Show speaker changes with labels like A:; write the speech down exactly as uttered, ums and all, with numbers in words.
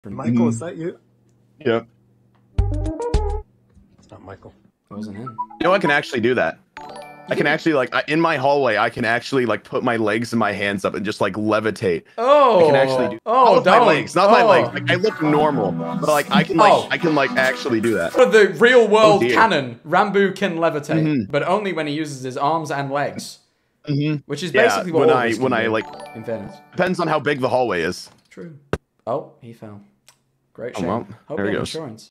A: Michael, mm-hmm. Is that you?
B: Yep.
A: It's not Michael.
C: It wasn't him.
B: You know, I can actually do that. I can actually, like, I, in my hallway, I can actually, like, put my legs and my hands up and just, like, levitate.
C: Oh.
B: I can actually do
C: Oh,
B: not
C: don't.
B: my legs, not
C: oh.
B: my legs. Like, I look normal, but, like, I can, like, oh. I can, like, actually do that.
C: For the real world
B: oh,
C: canon, Ranboo can levitate,
B: mm-hmm.
C: but only when he uses his arms and legs.
B: Mm-hmm.
C: Which is
B: yeah,
C: basically what
B: when
C: all
B: I, when I,
C: do,
B: like,
C: in fairness.
B: Depends on how big the hallway is.
C: True. Oh, he fell. Great
B: Oh,
C: shame.
B: well,
C: Hope
B: there
C: you
B: he
C: have
B: goes.
C: insurance.